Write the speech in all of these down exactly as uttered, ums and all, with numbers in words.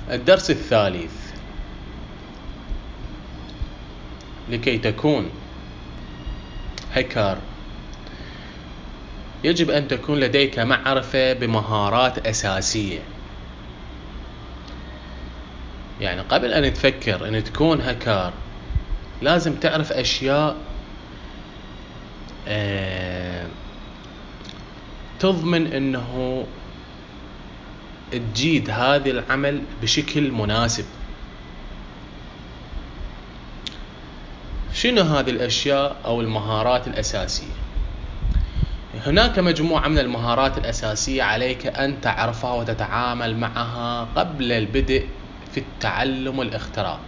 الدرس الثالث: لكي تكون هاكر يجب أن تكون لديك معرفة بمهارات أساسية. يعني قبل أن تفكر أن تكون هاكر لازم تعرف أشياء آه تضمن أنه تجيد هذا العمل بشكل مناسب. شنو هذه الأشياء أو المهارات الأساسية؟ هناك مجموعة من المهارات الأساسية عليك أن تعرفها وتتعامل معها قبل البدء في التعلم والاختراق.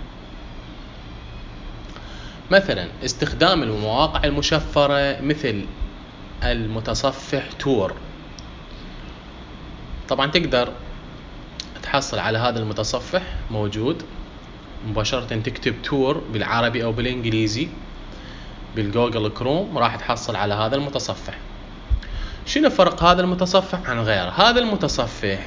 مثلا استخدام المواقع المشفرة مثل المتصفح تور. طبعا تقدر تحصل على هذا المتصفح، موجود مباشرة، تكتب تور بالعربي أو بالإنجليزي بالجوجل كروم راح تحصل على هذا المتصفح. شنو فرق هذا المتصفح عن غيره؟ هذا المتصفح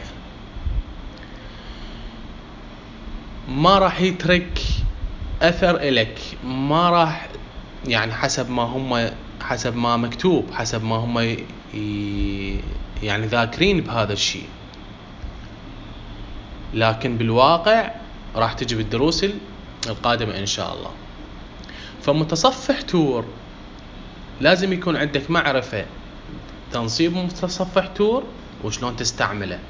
ما راح يترك أثر إلك، ما راح يعني حسب ما هم حسب ما مكتوب، حسب ما هم ي... يعني ذاكرين بهذا الشيء، لكن بالواقع راح تجي بالدروس القادمة إن شاء الله. فمتصفح تور لازم يكون عندك معرفة تنصيب متصفح تور وشلون تستعمله.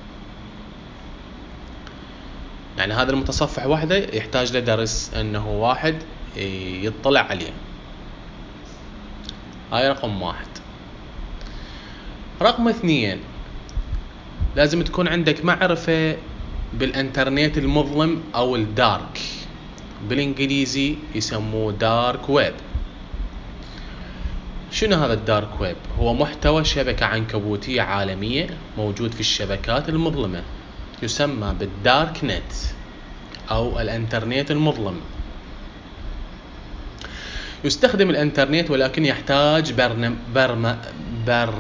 يعني هذا المتصفح وحده يحتاج له درس انه واحد يطلع عليه. هاي رقم واحد. رقم اثنين، لازم تكون عندك معرفة بالانترنت المظلم او الدارك، بالانجليزي يسموه دارك ويب. شنو هذا الدارك ويب؟ هو محتوى شبكة عنكبوتية عالمية موجود في الشبكات المظلمة، يسمى بالدارك نت أو الانترنت المظلم. يستخدم الانترنت ولكن يحتاج برنم برم بر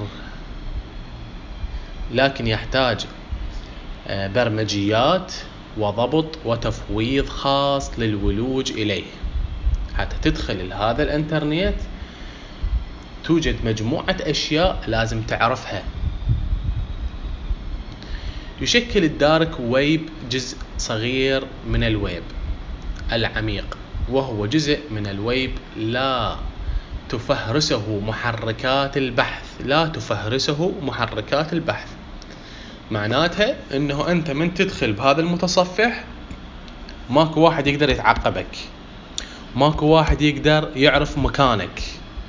لكن يحتاج برمجيات وضبط وتفويض خاص للولوج إليه. حتى تدخل لهذا الانترنت توجد مجموعة أشياء لازم تعرفها. يشكل الدارك ويب جزء صغير من الويب العميق، وهو جزء من الويب لا تفهرسه محركات البحث لا تفهرسه محركات البحث. معناتها انه انت من تدخل بهذا المتصفح ماكو واحد يقدر يتعقبك، ماكو واحد يقدر يعرف مكانك.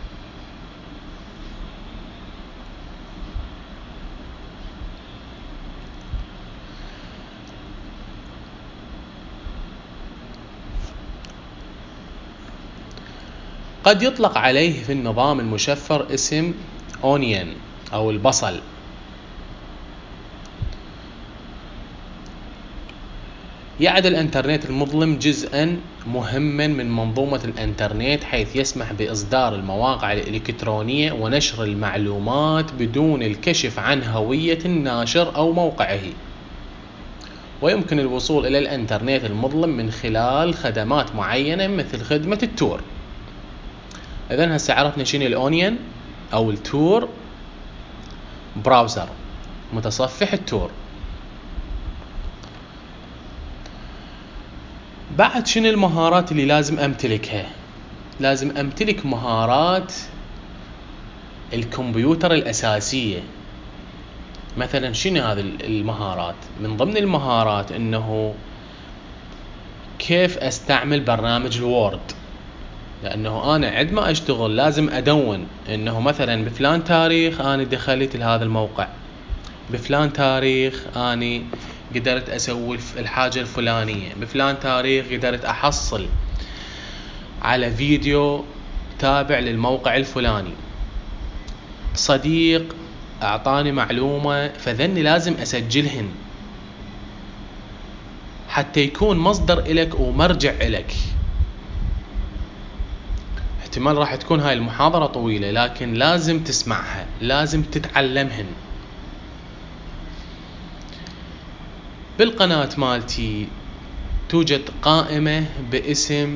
قد يطلق عليه في النظام المشفر اسم أونيون أو البصل. يعد الانترنت المظلم جزءا مهما من منظومة الانترنت، حيث يسمح بإصدار المواقع الإلكترونية ونشر المعلومات بدون الكشف عن هوية الناشر أو موقعه. ويمكن الوصول إلى الانترنت المظلم من خلال خدمات معينة مثل خدمة التور. إذن هسه عرفنا شنو الأونيون أو التور براوزر، متصفح التور. بعد شنو المهارات اللي لازم أمتلكها؟ لازم أمتلك مهارات الكمبيوتر الأساسية. مثلا شنو هذه المهارات؟ من ضمن المهارات إنه كيف أستعمل برنامج الوورد، لأنه أنا عندما أشتغل لازم أدون إنه مثلا بفلان تاريخ أنا دخلت لهذا الموقع، بفلان تاريخ أنا قدرت أسوي الحاجة الفلانية، بفلان تاريخ قدرت أحصل على فيديو تابع للموقع الفلاني، صديق أعطاني معلومة فذني لازم أسجلهن حتى يكون مصدر إلك ومرجع إلك. احتمال راح تكون هاي المحاضرة طويلة لكن لازم تسمعها، لازم تتعلمهن. بالقناة مالتي توجد قائمة باسم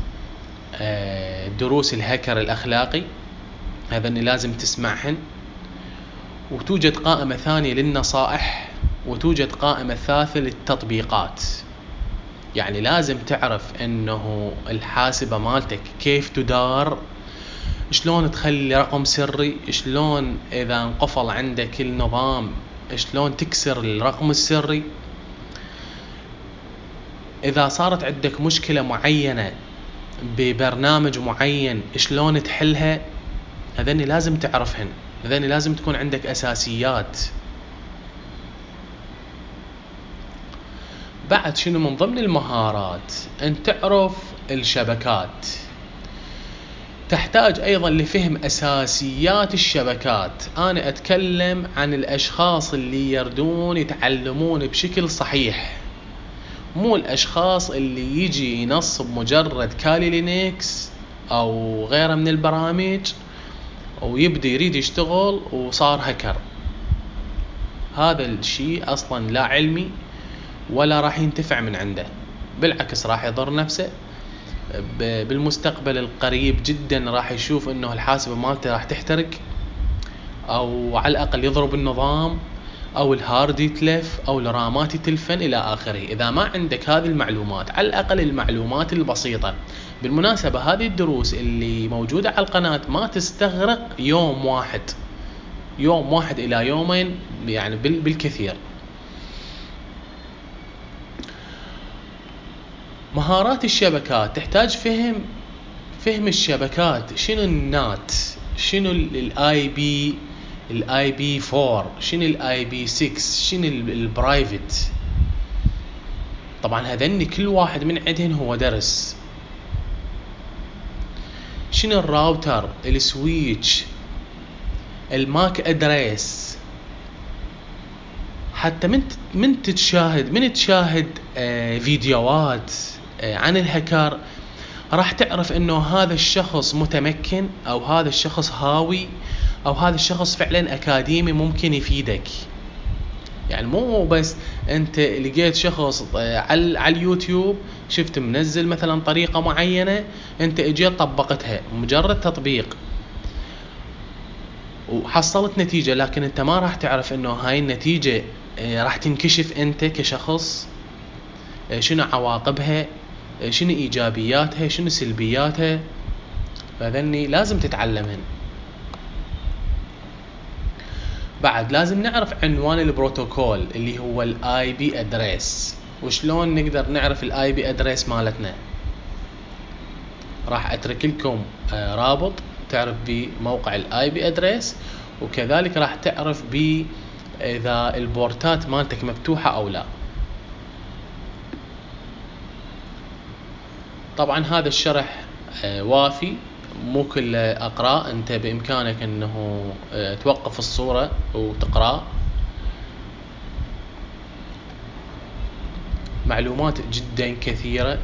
دروس الهكر الأخلاقي، هذا اللي لازم تسمعهن. وتوجد قائمة ثانية للنصائح، وتوجد قائمة ثالثة للتطبيقات. يعني لازم تعرف انه الحاسبة مالتك كيف تدار، شلون تخلي رقم سري، شلون اذا انقفل عندك النظام شلون تكسر الرقم السري، اذا صارت عندك مشكلة معينة ببرنامج معين شلون تحلها. هذني لازم تعرفهن، هذني لازم تكون عندك اساسيات. بعد شنو من ضمن المهارات؟ ان تعرف الشبكات. تحتاج ايضا لفهم اساسيات الشبكات. انا اتكلم عن الاشخاص اللي يردون يتعلمون بشكل صحيح، مو الاشخاص اللي يجي ينصب مجرد كالي لينكس او غيره من البرامج ويبدأ يريد يشتغل وصار هكر. هذا الشيء اصلا لا علمي ولا راح ينتفع من عنده، بالعكس راح يضر نفسه. بالمستقبل القريب جدا راح يشوف انه الحاسبة مالته راح تحترق، او على الاقل يضرب النظام، او الهارد يتلف، او الرامات يتلفن الى اخره، اذا ما عندك هذه المعلومات، على الاقل المعلومات البسيطة. بالمناسبة هذه الدروس اللي موجودة على القناة ما تستغرق يوم واحد، يوم واحد الى يومين يعني بالكثير. مهارات الشبكات تحتاج فهم فهم الشبكات. شنو النات، شنو الاي بي الاي بي أربعة، شنو الاي بي ستة، شنو البرايفت. طبعا هذني كل واحد من عندهن هو درس. شنو الراوتر، السويتش، الماك ادريس. حتى من من تتشاهد من تشاهد آه فيديوهات آه عن الهكر راح تعرف انه هذا الشخص متمكن، او هذا الشخص هاوي، او هذا الشخص فعلا اكاديمي ممكن يفيدك. يعني مو بس انت لقيت شخص على على اليوتيوب شفت منزل مثلا طريقة معينة، انت اجيت طبقتها مجرد تطبيق وحصلت نتيجة، لكن انت ما راح تعرف انه هاي النتيجة راح تنكشف انت كشخص، شنو عواقبها، شنو ايجابياتها، شنو سلبياتها. فذني لازم تتعلمهن. بعد لازم نعرف عنوان البروتوكول اللي هو الاي بي ادريس، وشلون نقدر نعرف الاي بي ادريس مالتنا. راح اترك لكم رابط تعرف بموقع الاي بي ادريس، وكذلك راح تعرف ب اذا البورتات مالتك مفتوحة او لا. طبعا هذا الشرح وافي، مو كل اقرأ، انت بامكانك انه توقف الصورة وتقرأ. معلومات جدا كثيرة.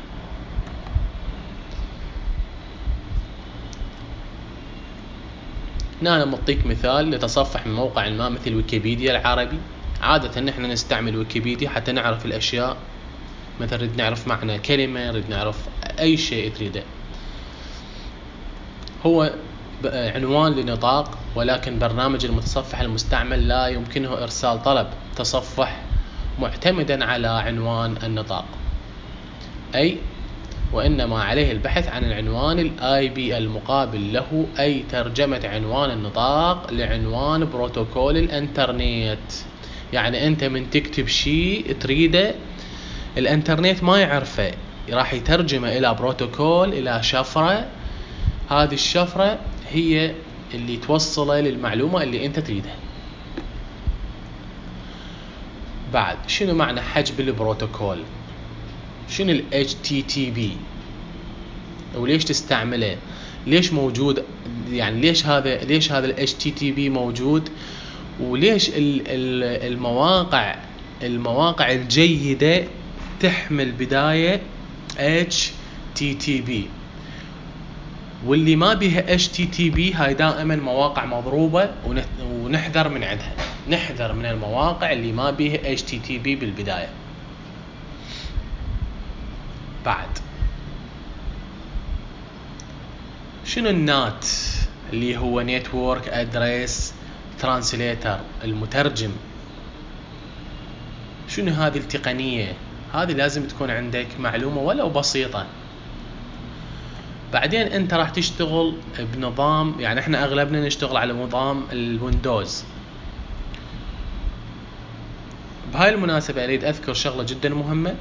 هنا انا مطيك مثال لتصفح من موقع ما مثل ويكيبيديا العربي. عادة نحن نستعمل ويكيبيديا حتى نعرف الاشياء، مثلا نريد نعرف معنى كلمة، نريد نعرف اي شيء تريده. هو عنوان لنطاق، ولكن برنامج المتصفح المستعمل لا يمكنه ارسال طلب تصفح معتمدا على عنوان النطاق، اي وانما عليه البحث عن العنوان الاي بي المقابل له، اي ترجمة عنوان النطاق لعنوان بروتوكول الانترنت. يعني انت من تكتب شيء تريده الانترنت ما يعرفه، راح يترجمه الى بروتوكول، الى شفرة. هذه الشفرة هي اللي توصله للمعلومة اللي انت تريدها. بعد شنو معنى حجب البروتوكول؟ شنو ال إتش تي تي بي وليش تستعمله؟ ليش موجود؟ يعني ليش هذا ليش هذا ال إتش تي تي بي موجود؟ وليش المواقع المواقع الجيدة تحمل بداية إتش تي تي بي، واللي ما بيها إتش تي تي بي هاي دائما مواقع مضروبة ونحذر من عندها. نحذر من المواقع اللي ما بيها إتش تي تي بي بالبداية. بعد شنو النات اللي هو نتورك ادريس ترانسليتر، المترجم. شنو هذه التقنية؟ هذه لازم تكون عندك معلومة ولو بسيطة. بعدين انت راح تشتغل بنظام، يعني احنا اغلبنا نشتغل على نظام الويندوز. بهاي المناسبة اريد اذكر شغلة جدا مهمة،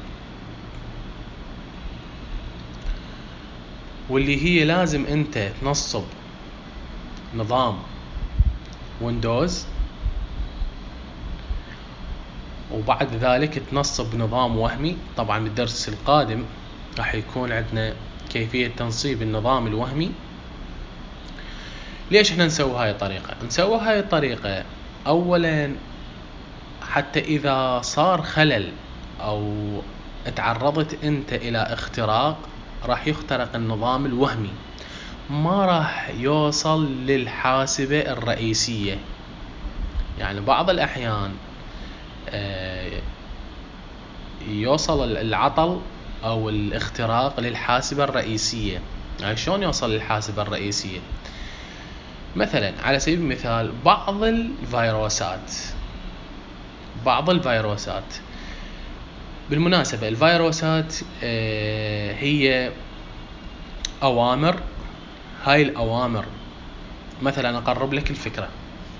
واللي هي لازم انت تنصب نظام ويندوز، وبعد ذلك تنصب نظام وهمي. طبعا بالدرس القادم راح يكون عندنا كيفية تنصيب النظام الوهمي. ليش احنا نسوي هاي الطريقة؟ نسوي هاي الطريقة اولا حتى اذا صار خلل او تعرضت انت الى اختراق، راح يخترق النظام الوهمي، ما راح يوصل للحاسبة الرئيسية. يعني بعض الاحيان يوصل العطل او الاختراق للحاسبة الرئيسية. يعني شلون يوصل للحاسبة الرئيسية؟ مثلا على سبيل المثال بعض الفيروسات بعض الفيروسات بالمناسبة الفيروسات هي اوامر. هاي الاوامر مثلا اقرب لك الفكرة،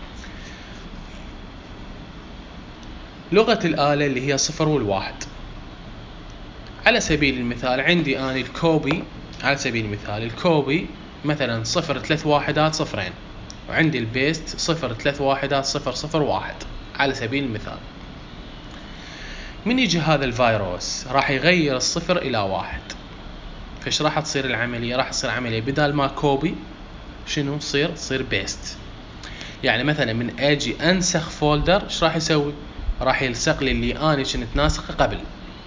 لغة الآلة اللي هي صفر والواحد. على سبيل المثال عندي أنا الكوبي، على سبيل المثال الكوبي مثلا صفر ثلاث واحدات صفرين، وعندي البيست صفر ثلاث واحدات صفر صفر واحد على سبيل المثال. من يجي هذا الفيروس راح يغير الصفر إلى واحد. فايش راح تصير العملية؟ راح تصير عملية بدال ما كوبي شنو تصير؟ تصير بيست. يعني مثلا من أجي أنسخ فولدر، ايش راح يسوي؟ راح يلصق لي اللي أنا كنت ناسخه قبل.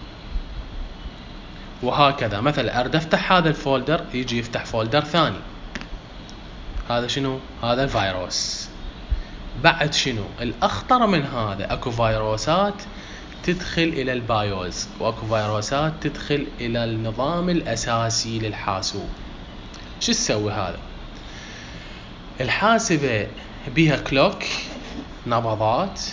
وهكذا مثلا أريد أفتح هذا الفولدر، يجي يفتح فولدر ثاني. هذا شنو؟ هذا الفيروس. بعد شنو الأخطر من هذا؟ أكو فيروسات تدخل إلى البايوز، وأكو فيروسات تدخل إلى النظام الأساسي للحاسوب. شو تسوي هذا؟ الحاسبة بيها كلوك، نبضات،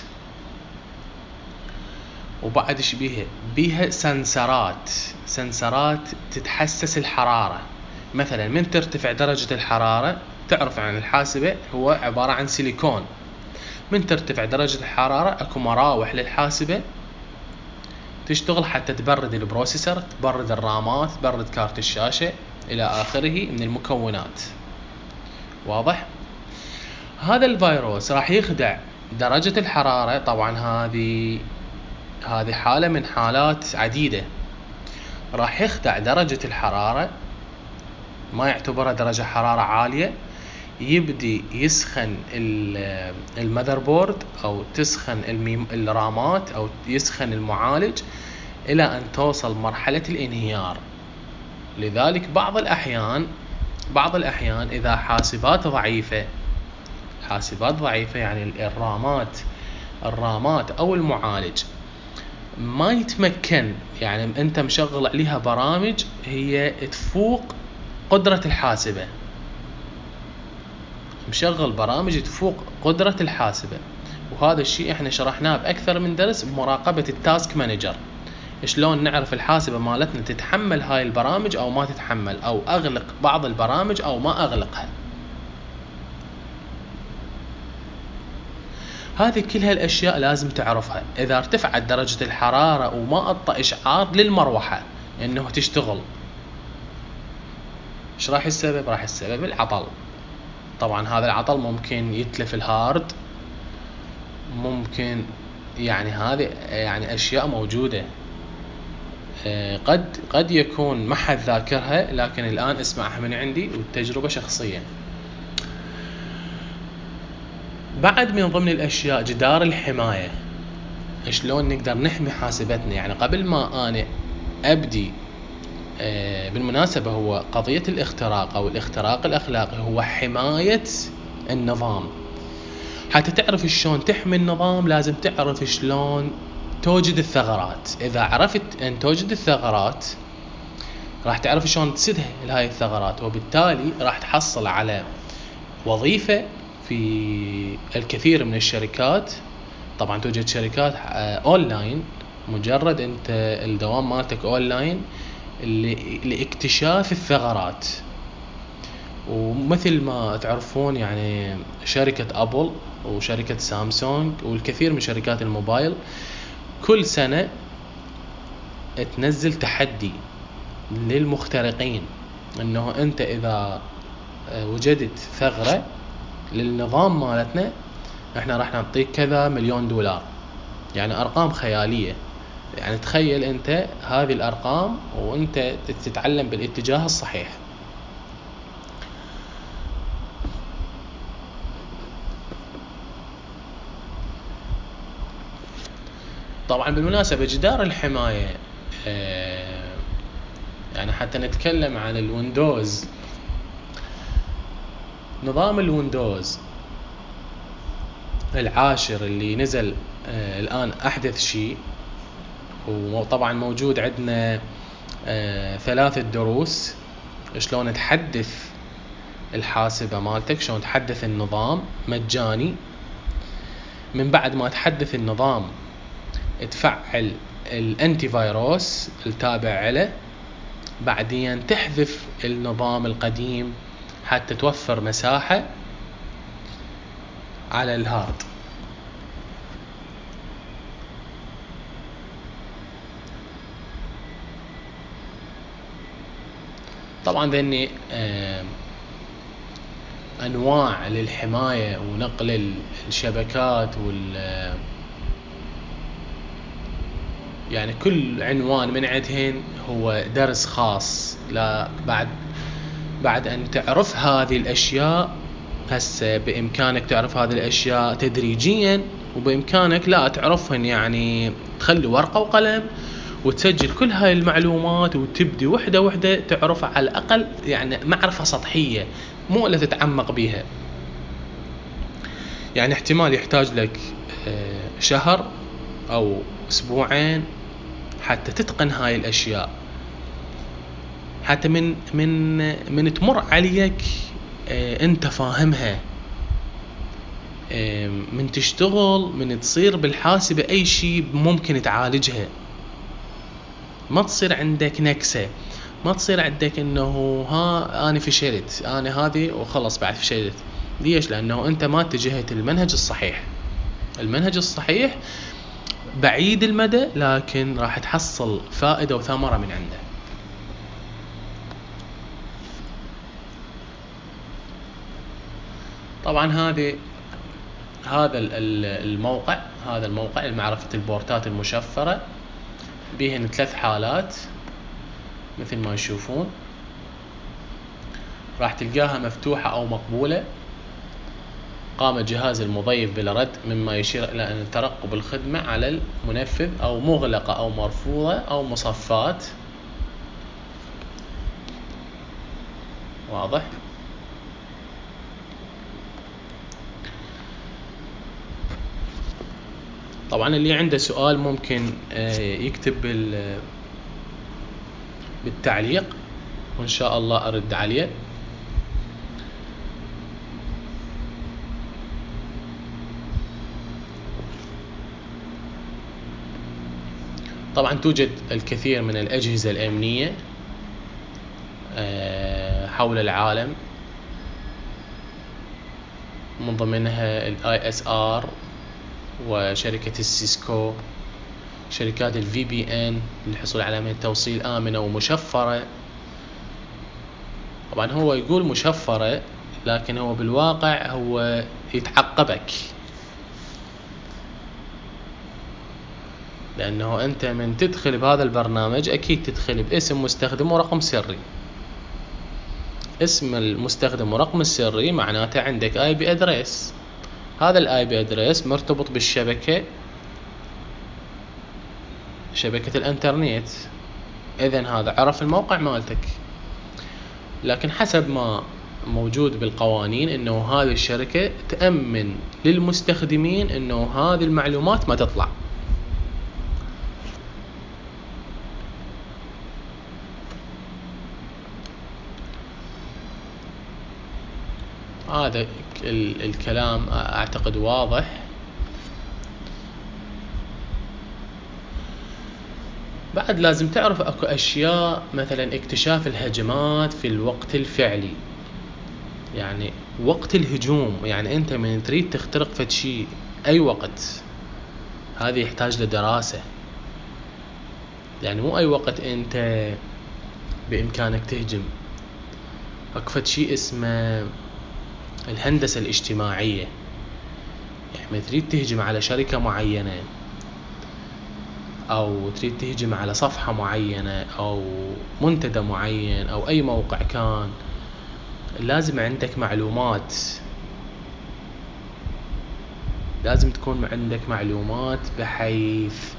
وبعد ايش بيها؟ بيها سنسرات سنسرات تتحسس الحرارة. مثلا من ترتفع درجة الحرارة، تعرف عن الحاسبة هو عبارة عن سيليكون. من ترتفع درجة الحرارة اكو مراوح للحاسبة تشتغل حتى تبرد البروسيسور، تبرد الرامات، تبرد كارت الشاشة الى اخره من المكونات. واضح؟ هذا الفيروس راح يخدع درجة الحرارة. طبعا هذه هذه حالة من حالات عديدة. راح يخدع درجة الحرارة، ما يعتبرها درجة حرارة عالية، يبدي يسخن المذر بورد او تسخن الرامات او يسخن المعالج الى ان توصل مرحلة الانهيار. لذلك بعض الاحيان بعض الاحيان اذا حاسبات ضعيفة حاسبات ضعيفة يعني الرامات الرامات او المعالج ما يتمكن، يعني انت مشغل عليها برامج هي تفوق قدرة الحاسبة، مشغل برامج تفوق قدرة الحاسبة. وهذا الشيء احنا شرحناه باكثر من درس بمراقبة التاسك مانجر، شلون نعرف الحاسبة مالتنا تتحمل هاي البرامج او ما تتحمل، او اغلق بعض البرامج او ما اغلقها. هذه كل هالاشياء لازم تعرفها. اذا ارتفعت درجة الحرارة وما اعطى اشعار للمروحة انه تشتغل، ايش راح السبب؟ راح السبب العطل. طبعا هذا العطل ممكن يتلف الهارد، ممكن يعني هذه يعني اشياء موجودة. قد قد يكون ما حد ذاكرها، لكن الان اسمعها من عندي والتجربة شخصية. بعد من ضمن الاشياء جدار الحماية. شلون نقدر نحمي حاسبتنا؟ يعني قبل ما انا ابدي، بالمناسبة هو قضية الاختراق او الاختراق الاخلاقي هو حماية النظام. حتى تعرف شلون تحمي النظام لازم تعرف شلون توجد الثغرات. اذا عرفت ان توجد الثغرات راح تعرف شلون تسدها لهاي الثغرات، وبالتالي راح تحصل على وظيفة في الكثير من الشركات. طبعا توجد شركات اونلاين، مجرد انت الدوام مالتك اونلاين لاكتشاف الثغرات. ومثل ما تعرفون يعني شركة ابل وشركة سامسونج والكثير من شركات الموبايل كل سنة تنزل تحدي للمخترقين، انه انت اذا وجدت ثغرة للنظام مالتنا احنا راح نعطيك كذا مليون دولار. يعني ارقام خيالية. يعني تخيل انت هذه الارقام وانت تتعلم بالاتجاه الصحيح. طبعا بالمناسبة جدار الحماية يعني حتى نتكلم عن الويندوز، نظام الويندوز العاشر اللي نزل الآن أحدث شيء، وطبعا موجود عندنا ثلاثة دروس شلون تحدث الحاسبة مالتك، شلون تحدث النظام مجاني. من بعد ما تحدث النظام تفعل الانتي فيروس التابع له، بعدين تحذف النظام القديم حتى توفر مساحة على الهارد. طبعا ذني انواع للحماية ونقل الشبكات وال يعني كل عنوان من عندهن هو درس خاص. لا بعد بعد ان تعرف هذه الاشياء هسه بامكانك تعرف هذه الاشياء تدريجيا، وبامكانك لا تعرفهن يعني تخلي ورقة وقلم وتسجل كل هاي المعلومات وتبدي وحدة وحدة تعرف على الاقل يعني معرفة سطحية مو اللي تتعمق بيها. يعني احتمال يحتاج لك شهر او اسبوعين حتى تتقن هاي الاشياء، حتى من من من تمر عليك انت فاهمها، من تشتغل من تصير بالحاسبة اي شيء ممكن تعالجها. ما تصير عندك نكسة، ما تصير عندك انه ها انا فشلت انا هذه وخلص بعد فشلت. ليش؟ لانه انت ما اتجهت المنهج الصحيح. المنهج الصحيح بعيد المدى لكن راح تحصل فائدة وثمرة من عنده. طبعا هذه هذا الموقع هذا الموقع لمعرفة البورتات المشفرة بهن ثلاث حالات مثل ما يشوفون، راح تلقاها مفتوحة أو مقبولة. قام الجهاز المضيف بالرد مما يشير إلى أن ترقب الخدمة على المنفذ أو مغلقة أو مرفوضة أو مصفات. واضح؟ طبعا اللي عنده سؤال ممكن يكتب بالتعليق وإن شاء الله أرد عليه. طبعا توجد الكثير من الأجهزة الأمنية حول العالم، من ضمنها الاي اس ار وشركة السيسكو، شركات الفي بي ان للحصول على عملية توصيل آمنة ومشفرة. طبعا هو يقول مشفرة لكن هو بالواقع هو يتعقبك، لأنه أنت من تدخل بهذا البرنامج أكيد تدخل باسم مستخدم ورقم سري. اسم المستخدم ورقم السري معناته عندك اي بي ادريس، هذا الاي بي ادريس مرتبط بالشبكة شبكة الانترنت. اذن هذا عرف الموقع مالتك، لكن حسب ما موجود بالقوانين انه هذه الشركة تأمن للمستخدمين انه هذه المعلومات ما تطلع. هذا الكلام أعتقد واضح. بعد لازم تعرف اكو اشياء، مثلا اكتشاف الهجمات في الوقت الفعلي، يعني وقت الهجوم. يعني انت من تريد تخترق فد شيء اي وقت، هذه يحتاج لدراسة. يعني مو اي وقت انت بامكانك تهجم. اكو فد شيء اسمه الهندسة الاجتماعية. يعني من تريد تهجم على شركة معينة، او تريد تهجم على صفحة معينة او منتدى معين او اي موقع كان، لازم عندك معلومات. لازم تكون عندك معلومات بحيث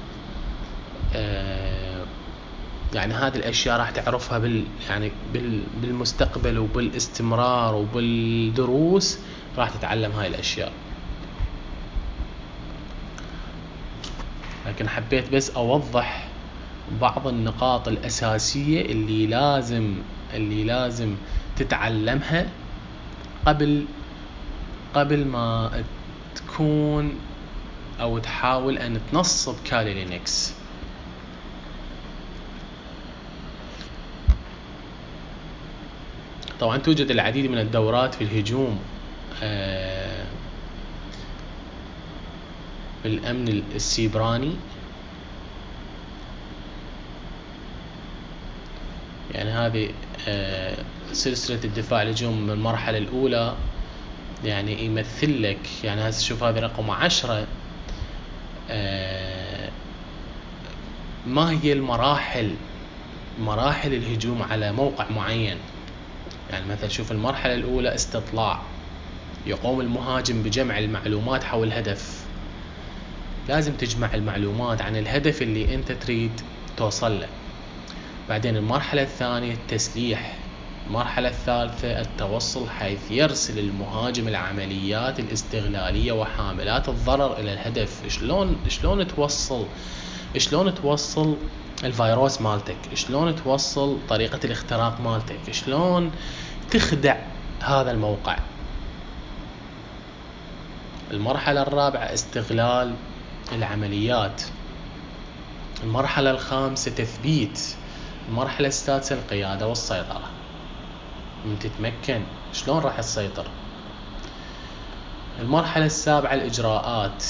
آه يعني هذه الاشياء راح تعرفها بال يعني بال بالمستقبل وبالاستمرار وبالدروس، راح تتعلم هاي الاشياء. لكن حبيت بس اوضح بعض النقاط الاساسية اللي لازم اللي لازم تتعلمها قبل قبل ما تكون او تحاول ان تنصب كالي لينكس. طبعا توجد العديد من الدورات في الهجوم آه بالامن السيبراني. يعني هذه آه سلسلة الدفاع الهجوم من المرحلة الاولى، يعني يمثل لك، يعني هسه شوف هذه رقم عشرة. آه ما هي المراحل مراحل الهجوم على موقع معين. يعني مثلا شوف المرحلة الأولى استطلاع، يقوم المهاجم بجمع المعلومات حول الهدف. لازم تجمع المعلومات عن الهدف اللي أنت تريد توصل له. بعدين المرحلة الثانية التسليح. المرحلة الثالثة التوصل، حيث يرسل المهاجم العمليات الاستغلالية وحاملات الضرر إلى الهدف. شلون شلون توصل شلون توصل الفيروس مالتك، شلون توصل طريقة الاختراق مالتك، شلون تخدع هذا الموقع. المرحلة الرابعة استغلال العمليات. المرحلة الخامسة تثبيت. المرحلة السادسة القيادة والسيطرة. من تتمكن شلون راح تسيطر. المرحلة السابعة الإجراءات.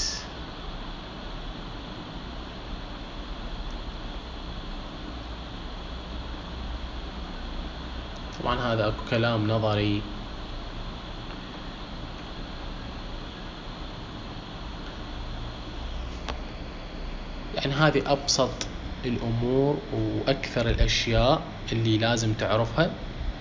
طبعا هذا اكو كلام نظري. يعني هذه أبسط الأمور وأكثر الأشياء اللي لازم تعرفها.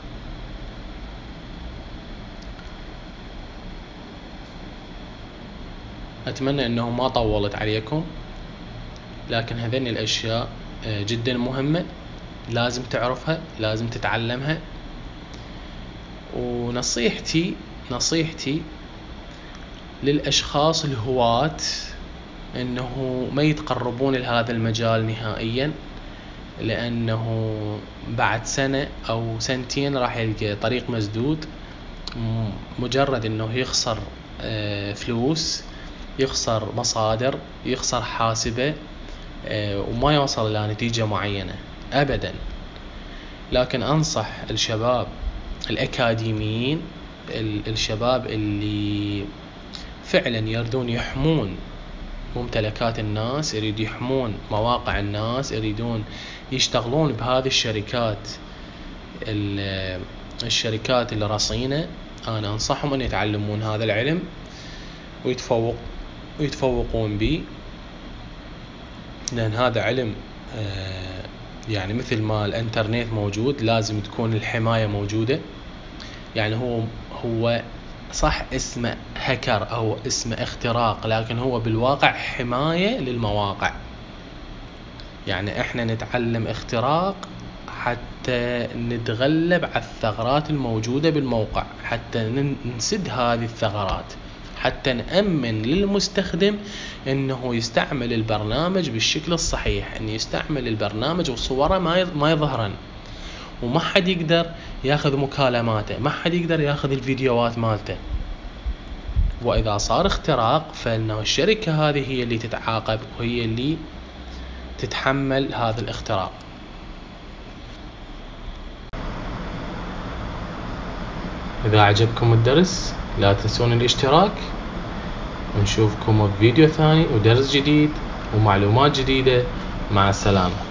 أتمنى أنه ما طولت عليكم، لكن هذين الأشياء جدا مهمة، لازم تعرفها، لازم تتعلمها. ونصيحتي نصيحتي للأشخاص الهواة أنه ما يتقربون لهذا المجال نهائيا، لأنه بعد سنة أو سنتين راح يلقى طريق مسدود. مجرد أنه يخسر فلوس، يخسر مصادر، يخسر حاسبة، وما يوصل إلى نتيجة معينة أبدا. لكن أنصح الشباب الأكاديميين، الشباب اللي فعلا يريدون يحمون ممتلكات الناس، يريدون يحمون مواقع الناس، يريدون يشتغلون بهذه الشركات الشركات اللي رصينة، أنا أنصحهم أن يتعلمون هذا العلم ويتفوق ويتفوقون به. لأن هذا علم يعني مثل ما الانترنت موجود لازم تكون الحماية موجودة. يعني هو هو صح اسمه هكر أو اسمه اختراق، لكن هو بالواقع حماية للمواقع. يعني احنا نتعلم اختراق حتى نتغلب على الثغرات الموجودة بالموقع، حتى نسد هذه الثغرات، حتى نأمن للمستخدم انه يستعمل البرنامج بالشكل الصحيح، ان يستعمل البرنامج وصوره ما ما يظهرن، وما حد يقدر ياخذ مكالماته، ما حد يقدر ياخذ الفيديوهات مالته. واذا صار اختراق فانه الشركة هذه هي اللي تتعاقب وهي اللي تتحمل هذا الاختراق. اذا عجبكم الدرس لا تنسون الاشتراك، ونشوفكم بفيديو ثاني ودرس جديد ومعلومات جديدة. مع السلامة.